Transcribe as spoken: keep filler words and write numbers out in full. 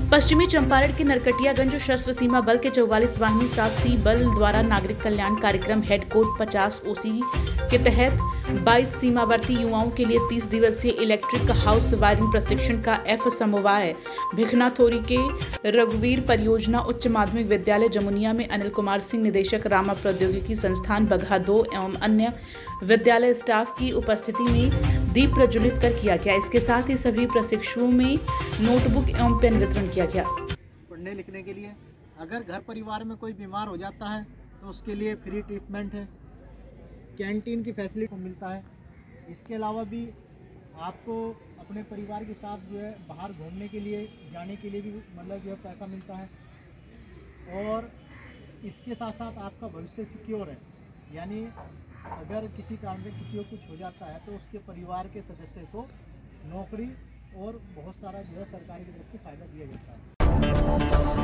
पश्चिमी चंपारण के नरकटियागंज सशस्त्र सीमा बल के चौवालीस वाहिनी सात सी बल द्वारा नागरिक कल्याण कार्यक्रम हेड कोड पचास ओसी के तहत बाईस सीमावर्ती युवाओं के लिए तीस दिवसीय इलेक्ट्रिक हाउस वायरिंग प्रशिक्षण का एफ समवाय भिखनाथोरी के रघुवीर परियोजना उच्च माध्यमिक विद्यालय जमुनिया में अनिल कुमार सिंह निदेशक रामा प्रौद्योगिकी संस्थान बगहा दो एवं अन्य विद्यालय स्टाफ की उपस्थिति में दीप प्रज्वलित कर किया गया। इसके साथ ही सभी प्रशिक्षुओं में नोटबुक एवं पेन वितरण किया गया। पढ़ने लिखने के लिए अगर घर परिवार में कोई बीमार हो जाता है तो उसके लिए फ्री ट्रीटमेंट है, कैंटीन की फैसिलिटी मिलता है। इसके अलावा भी आपको अपने परिवार के साथ जो है बाहर घूमने के लिए जाने के लिए भी मतलब जो है पैसा मिलता है। और इसके साथ साथ आपका भविष्य सिक्योर है, यानी अगर किसी कारण से किसी को कुछ हो जाता है तो उसके परिवार के सदस्य को नौकरी और बहुत सारा जो है सरकार की तरफ से फायदा दिया जाता है।